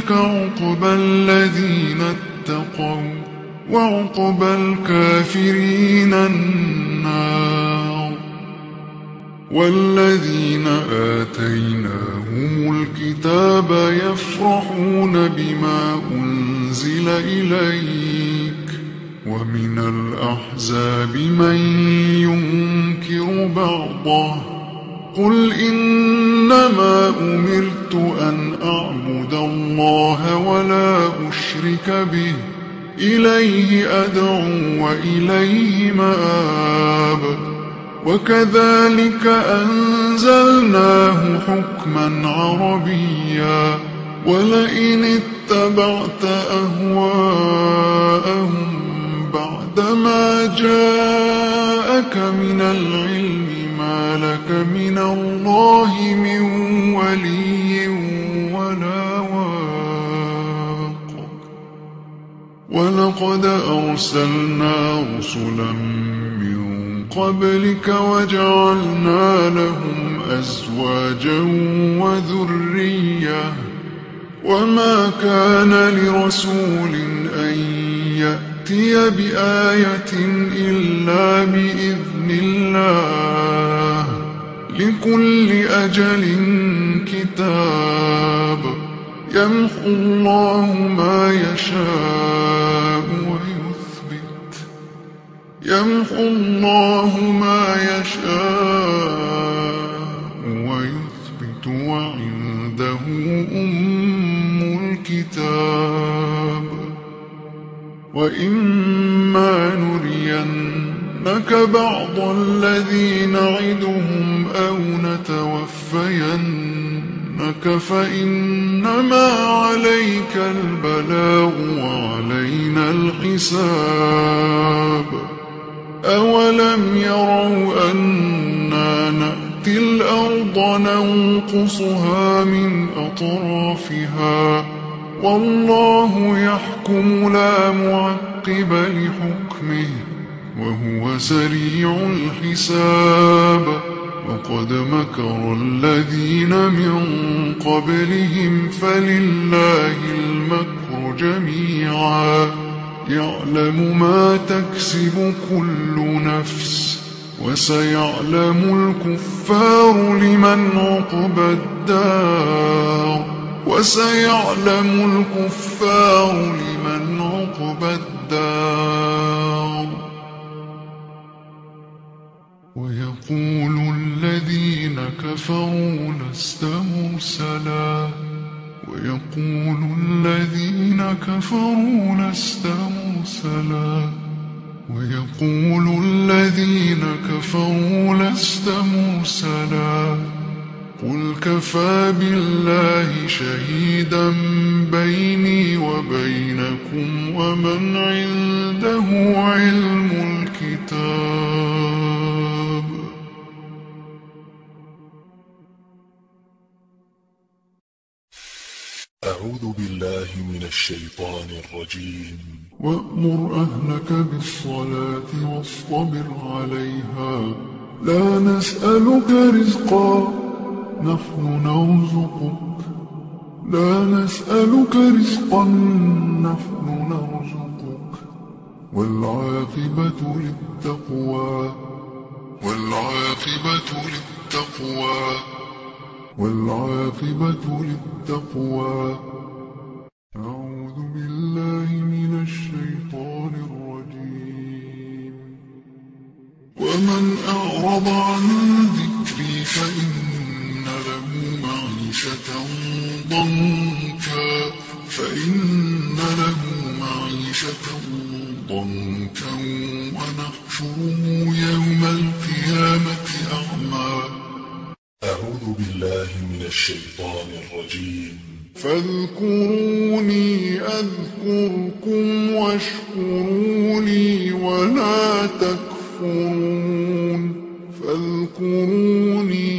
تلك عقبى الذين اتقوا وعقبى الكافرين النار. والذين آتيناهم الكتاب يفرحون بما أنزل إليك ومن الأحزاب من ينكر بعضه قل إنما أمرت أن أعبد الله ولا أشرك به إليه أدعو وإليه مآب. وكذلك أنزلناه حكما عربيا ولئن اتبعت أهواءهم بعدما جاءك من العلم ما لك من الله من ولي ولا واق. ولقد أرسلنا رسلا من قبلك وجعلنا لهم أزواجا وذرية وما كان لرسول أن يأتي بآية إلا بإذن الله لكل أجل كتاب يمحو الله ما يشاء ويثبت يمحو الله ما يشاء ويثبت وعنده أم الكتاب. وإما نرينك بعض الذي نعدهم أو نتوفينك فإنما عليك البلاغ وعلينا الحساب. أولم يروا أنا نأتي الأرض ننقصها من أطرافها والله يحكم لا معقب لحكمه وهو سريع الحساب. وقد مكر الذين من قبلهم فلله المكر جميعا يعلم ما تكسب كل نفس وسيعلم الكفار لمن عقبى الدار ويقول الذين كفروا لست مرسلا قل كفى بالله شهيدا بيني وبينكم ومن عنده علم الكتاب. أعوذ بالله من الشيطان الرجيم. وأمر أهلك بالصلاة واصطبر عليها لا نسألك رزقا نحن نرزقك والعاقبة للتقوى. أعوذ بالله من الشيطان الرجيم. ومن أعرض عن ذكري فإن له معيشة ضنكا ونحشره يوم القيامة أعمى. أعوذ بالله من الشيطان الرجيم. فاذكروني أذكركم واشكروا لي ولا تكفرون. فاذكروني